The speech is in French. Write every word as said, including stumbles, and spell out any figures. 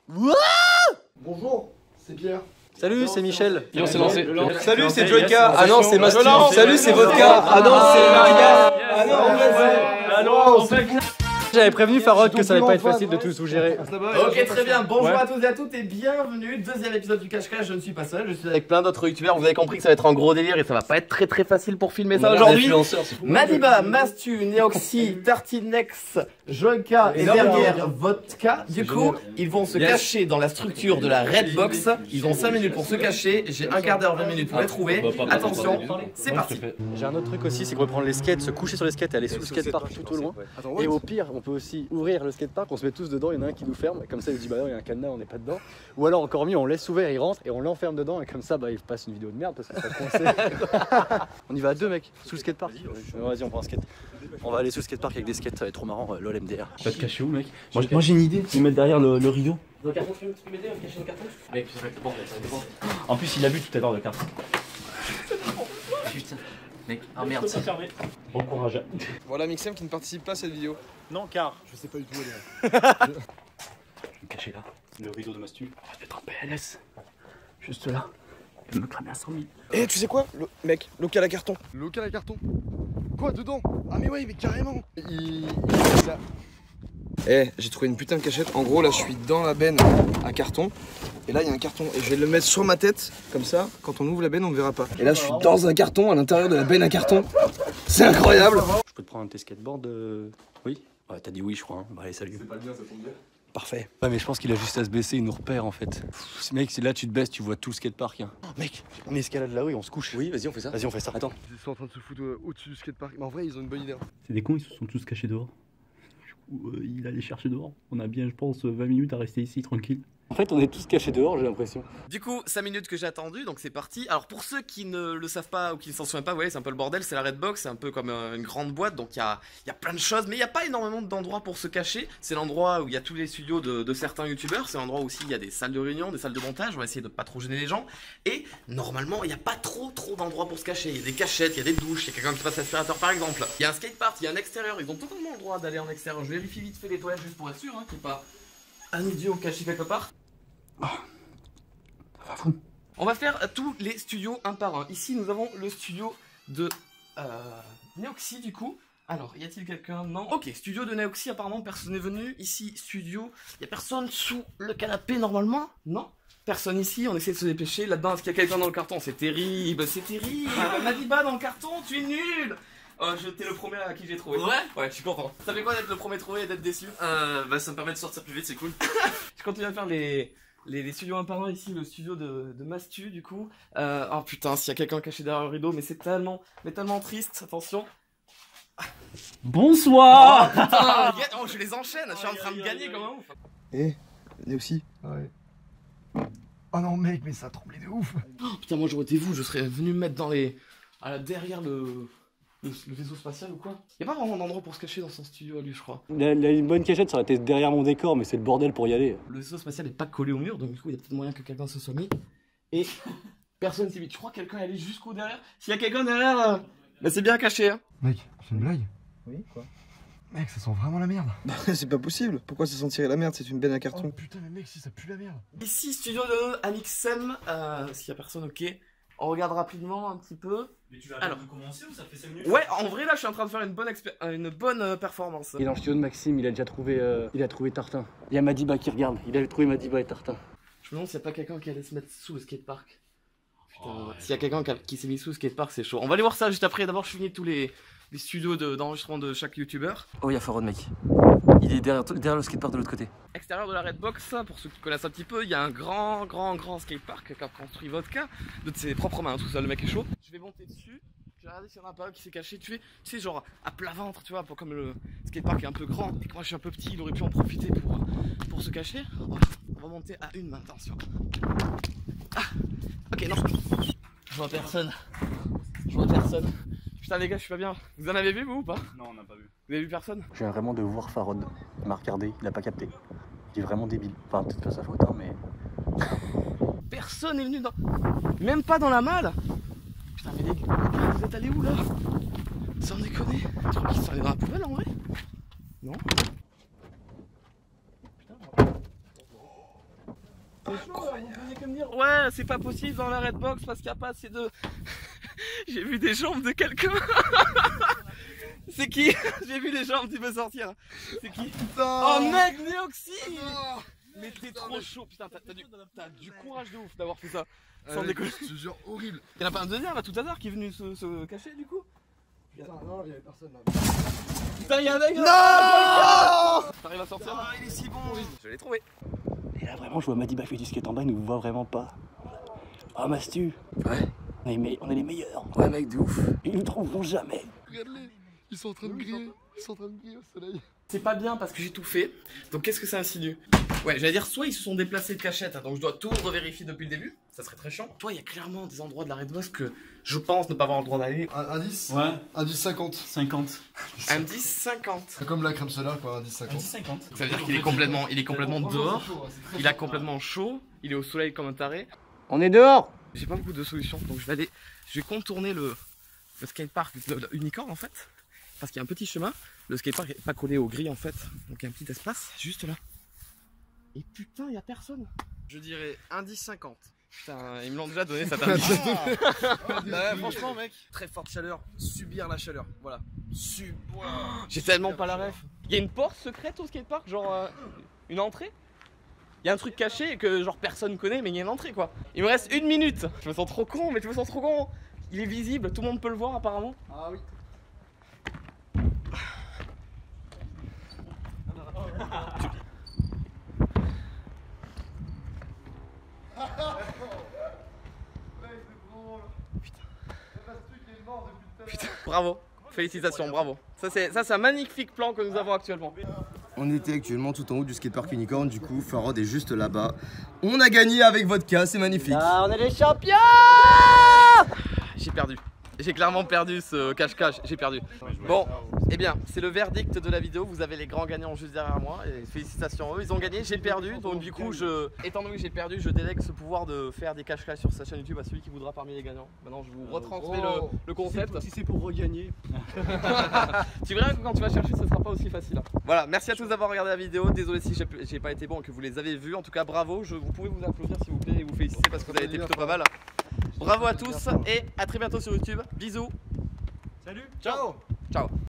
Wouah! Bonjour, c'est Pierre. Salut, c'est Michel. Et on s'est lancé. Salut, c'est Joyka. Ah non, c'est Masty. lance. Salut, c'est Vodka. Ah non, c'est Maria. Ah non, Ah non, on fait j'avais prévenu Farod que ça allait pas être facile de tout sous gérer. Ok, très bien. Bonjour à tous et à toutes et bienvenue. Deuxième épisode du cache-cache. Je ne suis pas seul, je suis avec plein d'autres youtubeurs. Vous avez compris que ça va être un gros délire et ça va pas être très très facile pour filmer ça aujourd'hui. Madiba, Mastu, Neoxy, Tartinex, Joyka et derrière Vodka. Du coup, ils vont se cacher dans la structure de la Redbox. Ils ont cinq minutes pour se cacher. J'ai un quart d'heure, vingt minutes pour les trouver. Attention, c'est parti. J'ai un autre truc aussi, c'est qu'on peut prendre les skates, se coucher sur les skates et aller sous le skatepark tout au loin. Et au pire, on peut aussi ouvrir le skatepark, on se met tous dedans, il y en a un qui nous ferme, et comme ça il dit bah non, il y a un cadenas, on n'est pas dedans. Ou alors encore mieux, on laisse ouvert, il rentre et on l'enferme dedans, et comme ça bah il passe une vidéo de merde parce que ça coincé. On y va à deux mecs, sous le skatepark. Vas-y, on prend un skate. On va aller sous le skatepark avec des skates, ça va être trop marrant, lol M D R. Tu vas te cacher où, mec? Moi, moi j'ai une idée, tu mettre derrière le, le rideau. Dans le carton, tu peux m'aider à me cacher dans le carton? Mec, ça va être bon, ça va être bon. En plus, il a vu tout à l'heure le carton. Putain, mec, ah merde. Bon courage. Voilà Mixem qui ne participe pas à cette vidéo. Non, car Je sais pas du tout. je vais me cacher là. Le rideau de Mastu. On va se mettre en P L S. Juste là. Il me cramer à cent mille. Eh, tu sais quoi, le... mec, local à carton. Local à carton. Quoi, dedans? Ah mais ouais, mais carrément. Il... il ça. Eh, j'ai trouvé une putain de cachette. En gros, là, je suis dans la benne à carton. Et là, il y a un carton. Et je vais le mettre sur ma tête. Comme ça, quand on ouvre la benne, on ne verra pas. Et là, je suis dans un carton, à l'intérieur de la benne à carton. C'est incroyable. Je peux te prendre un de tes skateboards euh... Oui? Ouais, t'as dit oui, je crois. Hein. Bah, allez, salut. C'est pas bien, ça tombe bien. Parfait. Ouais, mais je pense qu'il a juste à se baisser, il nous repère en fait. Pff, mec, c'est là tu te baisses, tu vois tout le skatepark. Hein. Oh, mec, on escalade là-haut et on se couche. Oui, vas-y, on fait ça. Vas-y, on fait ça. Attends. Ils sont en train de se foutre euh, au-dessus du skatepark. Mais en vrai, ils ont une bonne idée. Hein. C'est des cons, ils se sont tous cachés dehors. Du coup, euh, il allait chercher dehors. On a bien, je pense, vingt minutes à rester ici tranquille. En fait, on est tous cachés dehors, j'ai l'impression. Du coup, cinq minutes que j'ai attendu, donc c'est parti. Alors pour ceux qui ne le savent pas ou qui ne s'en souviennent pas, vous voyez, c'est un peu le bordel, c'est la Redbox, c'est un peu comme euh, une grande boîte, donc il y a, y a plein de choses, mais il n'y a pas énormément d'endroits pour se cacher. C'est l'endroit où il y a tous les studios de, de certains youtubeurs, c'est l'endroit où aussi il y a des salles de réunion, des salles de montage, on va essayer de pas trop gêner les gens. Et normalement, il n'y a pas trop trop d'endroits pour se cacher. Il y a des cachettes, il y a des douches, il y a quelqu'un qui passe l'aspirateur par exemple. Il y a un skatepark, il y a un extérieur, ils ont totalement le droit d'aller en extérieur. Je vérifie vite fait les toilettes juste pour être sûr, hein, qu'il n'y ait pas un idiot caché quelque part. Oh, ça va fou. On va faire tous les studios un par un. Ici, nous avons le studio de euh, Neoxy, du coup. Alors, y a-t-il quelqu'un? Non. Ok, studio de Neoxy, apparemment, personne n'est venu. Ici, studio. Y a personne sous le canapé, normalement? Non. Personne ici, on essaie de se dépêcher. Là-dedans, est-ce qu'il y a quelqu'un dans le carton? C'est terrible, c'est terrible. Madiba dans le carton, tu es nul. Oh, t'es le premier à qui j'ai trouvé. Ouais? Ouais, je suis content. Ça fait quoi d'être le premier trouvé et d'être déçu? Euh, bah ça me permet de sortir plus vite, c'est cool. Je continue à faire les... Les, les studios un par un ici, le studio de, de Mastu du coup. Euh, oh putain, s'il y a quelqu'un caché derrière le rideau, mais c'est tellement, mais tellement triste, attention. Bonsoir. Oh putain, oh, je les enchaîne, je suis en train de gagner comme un ouf. Eh, Neoxy. Ouais. Oh non, mec, mais ça a tremblé de ouf. Oh, putain, moi j'aurais été vous, je serais venu me mettre dans les... À la, derrière le... Le, le vaisseau spatial ou quoi? Y'a pas vraiment d'endroit pour se cacher dans son studio à lui, je crois. Il a, il a une bonne cachette, ça aurait été derrière mon décor, mais c'est le bordel pour y aller. Le vaisseau spatial est pas collé au mur, donc du coup il y a peut-être moyen que quelqu'un se soit mis. Et personne s'est mis. Tu crois que quelqu'un est allé jusqu'au derrière? S'il y a quelqu'un derrière, euh... bah c'est bien caché, hein. Mec, c'est une blague? Oui, quoi? Mec, ça sent vraiment la merde. C'est pas possible. Pourquoi ça sentirait la merde? C'est une benne à carton. Oh putain, mais mec, si ça pue la merde. Ici, studio de Amixem. Euh, S'il y a personne, ok. On regarde rapidement un petit peu. Mais tu vas Alors, commencer ou ça fait cinq minutes? Ouais, en vrai là je suis en train de faire une bonne, une bonne euh, performance. Il est dans le studio de Maxime, il a déjà trouvé, euh, il a trouvé Tartin. Il y a Madiba qui regarde, il a trouvé Madiba et Tartin. Je me demande s'il n'y a pas quelqu'un qui allait se mettre sous le skatepark. Putain, oh, ouais. S'il y a quelqu'un qui, qui s'est mis sous le skatepark, c'est chaud. On va aller voir ça juste après. D'abord, je finis tous les, les studios d'enregistrement de, de chaque youtubeur. Oh, il y a Farod, mec. Il est derrière, derrière le skatepark de l'autre côté. Extérieur de la Redbox, pour ceux qui connaissent un petit peu, il y a un grand, grand, grand skatepark qu'a construit Vodka. De ses propres mains, tout ça, le mec est chaud. Je vais monter dessus. Je vais regarder s'il y en a pas un qui s'est caché. Tu sais, tu sais, genre à plat ventre, tu vois, pour, comme le skatepark est un peu grand et que moi je suis un peu petit, il aurait pu en profiter pour, pour se cacher. On va, on va monter à une main, attention. Ah, ok, non. Je vois personne. Je vois personne. Putain, les gars, je suis pas bien. Vous en avez vu, vous ou pas? Non, on n'a pas vu. Vous avez vu personne? Je viens vraiment de voir Farod. Il m'a regardé, il a pas capté. Il est vraiment débile. Enfin, peut-être pas sa faute, hein, mais. Personne est venu dans. Même pas dans la malle. Putain, mais les gars, vous êtes allés où là? Sans déconner. Tu crois qu'ils sont allés dans la poubelle en vrai? Non? Putain, Ouais, c'est pas possible dans la Redbox parce qu'il n'y a pas assez de... J'ai vu des jambes de quelqu'un. C'est qui? J'ai vu les jambes, tu peux sortir. C'est qui? Oh mec, Néoxy! Mais t'es trop chaud, putain, t'as du, du courage de ouf d'avoir fait ça. Sans déconner. Je te jure, horrible. Y'en a pas un deuxième là tout à l'heure qui est venu se, se cacher du coup? Putain, non, il y avait personne là. Putain, y'a un mec! Non! T'arrives à sortir? Ah, il est si bon! Je l'ai trouvé. Et là, vraiment, je vois Madiba fait du skate en bas, il nous voit vraiment pas. Oh, Mastu. Ouais. On est, me- on est les meilleurs. Ouais, mec, de ouf. Ils nous trouveront jamais. Regarde-les, ils sont en train de griller. Ils sont en train de griller au soleil. C'est pas bien parce que j'ai tout fait. Donc qu'est-ce que ça insinue? Ouais, j'allais dire soit ils se sont déplacés de cachette, donc je dois tout revérifier depuis le début. Ça serait très chiant. Toi, il y a clairement des endroits de la Redbox que je pense ne pas avoir le droit d'aller. Indice? Ouais. Indice cinquante. cinquante. Indice cinquante. C'est comme la crème solaire, quoi, indice cinquante. Indice cinquante. Ça veut dire qu'il est complètement, il est complètement dehors. Il a complètement chaud. Il est au soleil comme un taré. On est dehors. J'ai pas beaucoup de solutions, donc je vais aller, je vais contourner le, le skatepark, le, le Unicorn en fait, parce qu'il y a un petit chemin. Le skatepark est pas collé aux grilles en fait, donc il y a un petit espace juste là. Et putain, il y a personne. Je dirais indice cinquante. Putain, ils me l'ont déjà donné cet indice. Bah, franchement, mec, très forte chaleur, subir la chaleur. Voilà. Subir. J'ai tellement pas la ref. Il y a une porte secrète au skatepark, genre euh, une entrée. Il y a un truc caché que genre personne connaît, mais il y a une entrée quoi. Il me reste une minute. Je me sens trop con, mais je me sens trop con. Il est visible, tout le monde peut le voir apparemment. Ah oui. Putain, bravo. Félicitations, bravo. Ça c'est ça c'est un magnifique plan que nous avons actuellement. On était actuellement tout en haut du skatepark Unicorn, du coup Farod est juste là-bas. On a gagné avec vodka, c'est magnifique. Ah, on est les champions! J'ai perdu. J'ai clairement perdu ce cache-cache, j'ai perdu. Bon, eh bien, c'est le verdict de la vidéo. Vous avez les grands gagnants juste derrière moi. Et félicitations à eux, ils ont gagné, j'ai perdu. Donc du coup, je, étant donné que j'ai perdu, je délègue ce pouvoir de faire des cache-cache sur sa chaîne YouTube à celui qui voudra parmi les gagnants. Maintenant, je vous retransmets le, le concept. Si c'est pour regagner. Tu verras que quand tu vas chercher, ce sera pas aussi facile. Voilà, merci à tous d'avoir regardé la vidéo. Désolé si j'ai pas été bon et que vous les avez vus. En tout cas, bravo. Je, vous pouvez vous applaudir s'il vous plaît et vous féliciter parce que vous avez été plutôt pas mal. Bravo à tous et à très bientôt sur YouTube. Bisous. Salut. Ciao. Ciao.